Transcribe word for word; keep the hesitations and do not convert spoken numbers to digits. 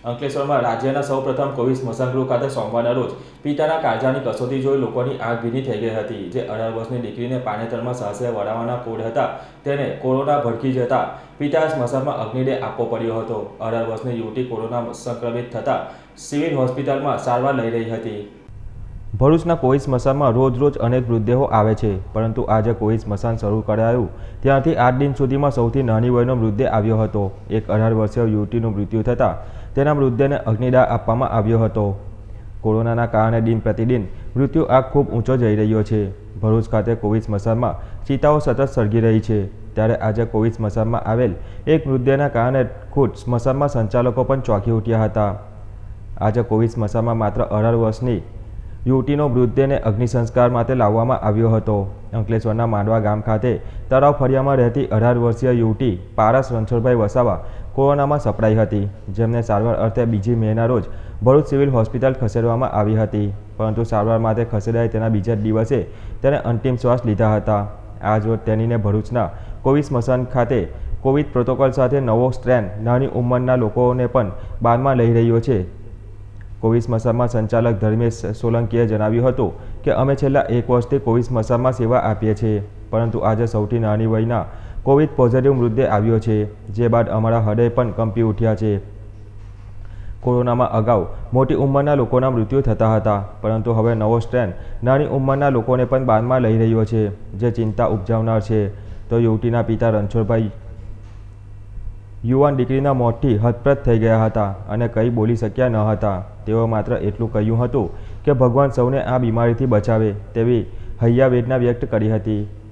અંકલેશ્વરમાં રાજ્યના સૌપ્રથમ કોવિડ સ્મશાનગૃહ ખાતે સોમવારના રોજ પિતાના કાળજાની કસોટી જોઈ લોકોની આંખ ભીની થઈ ગઈ હતી। જે અઢાર વર્ષની દીકરીને પાનેતરમાં સાહસે વળાવવાના કોડ હતા તેને કોરોના ભડકી જતા પિતા સ્મશાનમાં અગ્નિદેહ આપવો પડ્યો હતો। અઢાર વર્ષની યુવતી કોરોના સંક્રમિત થતાં સિવિલ હોસ્પિટલમાં સારવાર લઈ રહી હતી। ભરૂચના કોવિડ સ્મશાનમાં રોજ રોજ અનેક મૃતદેહો આવે છે, પરંતુ આજે કોવિડ સ્મશાન શરૂ કરાયું ત્યારથી આઠ દિન સુધીમાં સૌથી નાની વયનો મૃતદેહ આવ્યો હતો। એક અઢાર વર્ષીય યુવતીનું મૃત્યુ થતાં તેના મૃતદેહને અગ્નિદાહ આપવામાં આવ્યો હતો। કોરોનાના કારણે દિન પ્રતિદિન મૃત્યુ આંક ખૂબ ઊંચો જઈ રહ્યો છે। ભરૂચ ખાતે કોવિડ સ્મશાનમાં ચિતાઓ સતત સળગી રહી છે, ત્યારે આજે કોવિડ સ્મશાનમાં આવેલ એક મૃતદેહના કારણે ખુદ સ્મશાનમાં સંચાલકો પણ ચોંકી ઉઠ્યા હતા। આજે કોવિડ સ્મશાનમાં માત્ર અઢાર વર્ષની યુવતીનો મૃતદેહને અગ્નિ સંસ્કાર માટે લાવવામાં આવ્યો હતો। અંકલેશ્વરના માંડવા ગામ ખાતે તળાવ ફળિયામાં રહેતી અઢાર વર્ષીય યુવતી પારસ રણછોડભાઈ વસાવા કોરોનામાં સપડાઈ હતી, જેમને સારવાર અર્થે બીજી મેના રોજ ભરૂચ સિવિલ હોસ્પિટલ ખસેડવામાં આવી હતી, પરંતુ સારવાર માટે ખસેડાઈ તેના બીજા દિવસે તેને અંતિમ શ્વાસ લીધા હતા। આજ રોજ તેણીને ભરૂચના કોવિડ સ્મશાન ખાતે કોવિડ પ્રોટોકોલ સાથે નવો સ્ટ્રેન નાની ઉંમરના લોકોને પણ બાનમાં લઈ રહ્યો છે। કોવિડ સ્મશાનમાં સંચાલક ધર્મેશ સોલંકીએ જણાવ્યું હતું કે અમે છેલ્લા એક વર્ષથી કોવિડ સ્મશાનમાં સેવા આપીએ છીએ, પરંતુ આજે સૌથી નાની વયના કોવિડ પોઝિટિવ મૃતદેહ આવ્યો છે, જે બાદ અમારા હૃદય પણ કંપી ઉઠ્યા છે। કોરોનામાં અગાઉ મોટી ઉંમરના લોકોના મૃત્યુ થતા હતા, પરંતુ હવે નવો સ્ટ્રેન નાની ઉંમરના લોકોને પણ બાનમાં લઈ રહ્યો છે, જે ચિંતા ઉપજાવનાર છે। તો યુવતીના પિતા રણછોડભાઈ યુવાન દીકરીના મોતથી હતપ્રત થઈ ગયા હતા અને કંઈ બોલી શક્યા ન હતા। તેઓ માત્ર એટલું કહ્યું હતું કે ભગવાન સૌને આ બીમારીથી બચાવે તેવી હૈયા વેદના વ્યક્ત કરી હતી।